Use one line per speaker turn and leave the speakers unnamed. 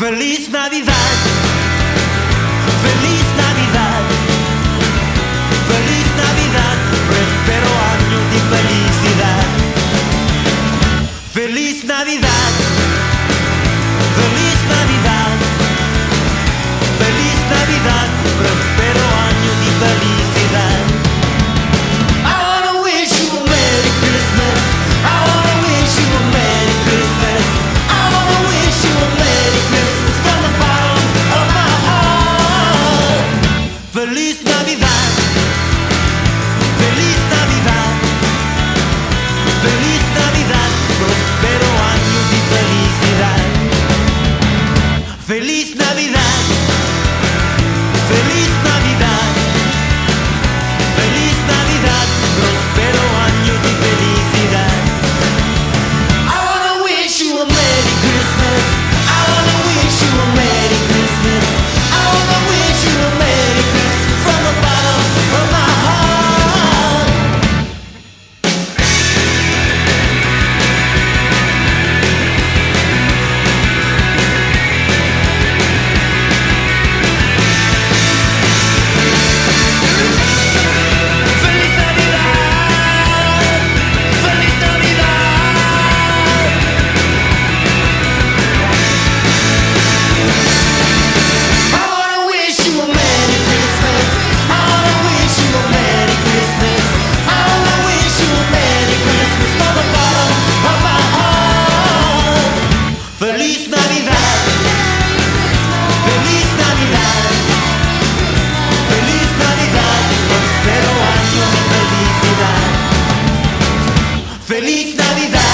Feliz Navidad, feliz Navidad, feliz Navidad, prospero años y felicidad. Feliz Navidad, feliz Navidad, feliz Navidad, prospero años y felicidad. I wanna wish you a Merry Christmas. I wanna wish you a Merry Christmas. I wanna wish you a Merry Christmas from the bottom of my heart. Feliz Navidad, feliz Navidad, feliz Navidad, prospero años y felicidad. Feliz Navidad, feliz Navidad, feliz Navidad, prospero años y felicidad. I wanna wish you a Merry Christmas. I wanna wish you a Merry Christmas. I wanna wish you a Merry Christmas from the bottom of my heart. Feliz Navidad, feliz Navidad. I wanna wish you a Merry Christmas. I wanna wish you a Merry Christmas. I wanna wish you a Merry Christmas from the bottom of my heart. Feliz Navidad, feliz Navidad, feliz Navidad, prospero años y felicidad. Feliz Navidad.